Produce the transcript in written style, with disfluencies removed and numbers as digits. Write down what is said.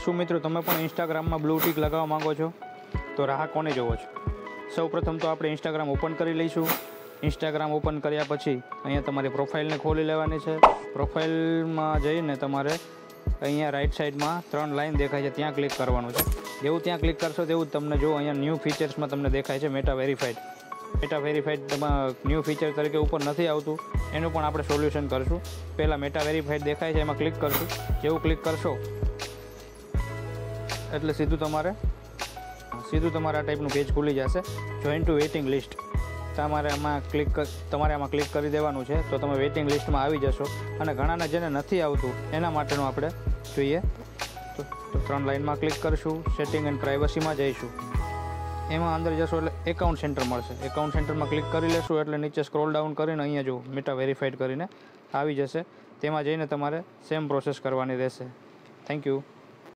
શું મિત્રો તમે પણ ઇન્સ્ટાગ્રામમાં બ્લુ ટિક લગાવવા માંગો છો? તો રાહ કોને જોવો છો? સૌપ્રથમ તો આપણે ઇન્સ્ટાગ્રામ ઓપન કરી લઈશું. ઇન્સ્ટાગ્રામ ઓપન કર્યા પછી અહીંયા તમારી પ્રોફાઇલને ખોલી લેવાની છે. પ્રોફાઇલમાં જઈને તમારે અહીંયા રાઈટ સાઈડમાં 3 લાઈન દેખાય છે, ત્યાં ક્લિક કરવાનું છે. જેવું ત્યાં ક્લિક કરશો તેવું જ તમને જો અહીંયા ન્યૂ ફીચર્સમાં તમને દેખાય છે મેટા વેરીફાઈડ. મેટા વેરીફાઈડ તમારા ન્યૂ ફીચર તરીકે ઉપર નથી આવતું, એનું પણ આપણે સોલ્યુશન કરશું. પહેલાં મેટા વેરીફાઈડ દેખાય છે એમાં ક્લિક કરશું. જેવું ક્લિક કરશો એટલે સીધું તમારે આ ટાઈપનું પેજ ખુલી જશે. જોઈન ટુ વેઇટિંગ લિસ્ટ તમારે આમાં ક્લિક કરી દેવાનું છે, તો તમે વેઇટિંગ લિસ્ટમાં આવી જશો. અને ઘણાને જેને નથી આવતું એના માટેનું આપણે જોઈએ તો 3 લાઇનમાં ક્લિક કરીશું. સેટિંગ એન્ડ પ્રાઇવસીમાં જઈશું. એમાં અંદર જશો એટલે એકાઉન્ટ સેન્ટર મળશે. એકાઉન્ટ સેન્ટરમાં ક્લિક કરી લેશું એટલે નીચે સ્ક્રોલ ડાઉન કરીને અહીંયા જો મેટા વેરીફાઈડ કરીને આવી જશે. તેમાં જઈને તમારે સેમ પ્રોસેસ કરવાની રહેશે. Thank you.